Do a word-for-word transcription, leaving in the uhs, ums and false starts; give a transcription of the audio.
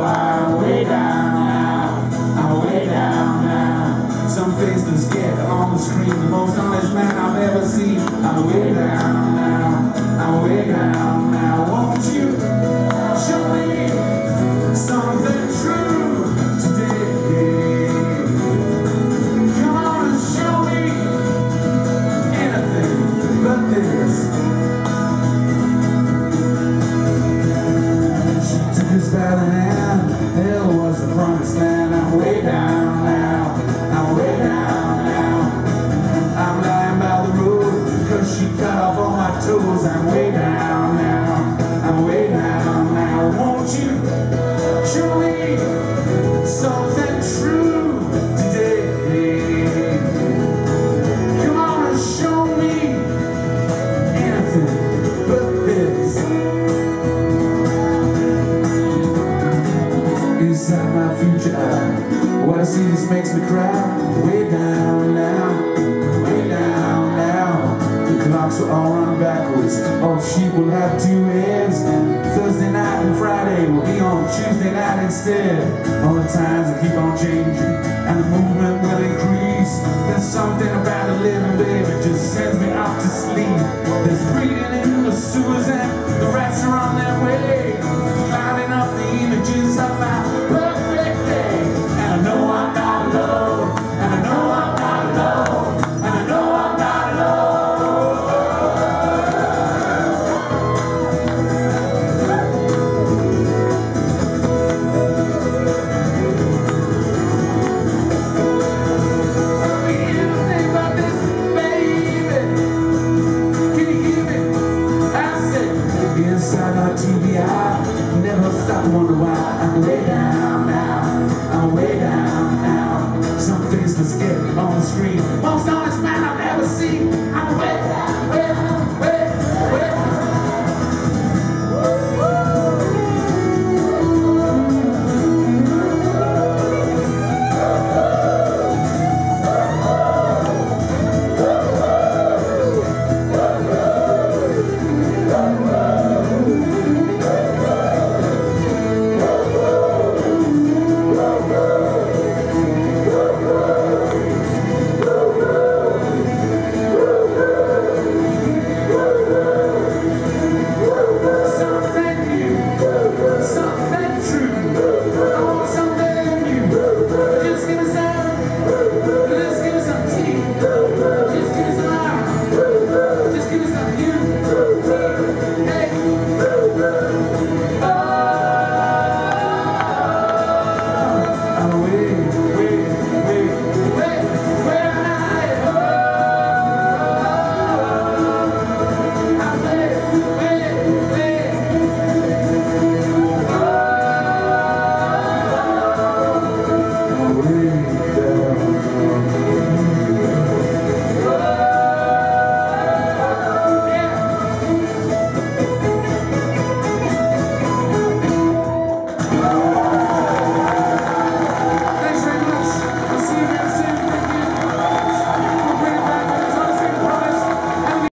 why I'm way down now. I'm way down now. Some faceless get on the screen, the most honest man I've ever seen. I'm way down now. I'm way down now. Won't you show me something true today? Come on and show me anything but this. She took his by the hand. Hell was the promised land. I'm way down now. I'm way down now. I'm lying by the road because she cut off all my toes. I'm way down now. I'm way down now. Won't you show me something true today? Come on and show me anything but this. Inside my future eye, what I see just makes me cry. Way down now, way down now. The clocks will all run backwards. All sheep will have two heads. Thursday night and Friday will be on Tuesday night instead. All the times will keep on changing, and the movement will increase. There's something about a living, baby, just sends me off to sleep. There's breathing in the sewers and the rats are on their way, climbing up the images of my perfect day. And I know I'm not alone, and I know I'm not alone, and I know I'm not alone. Anything but this, baby. Can you hear me? I said, inside my T V I never stop to wonder why. I'm way down now. I'm way down now. Some faceless get on the screen. Most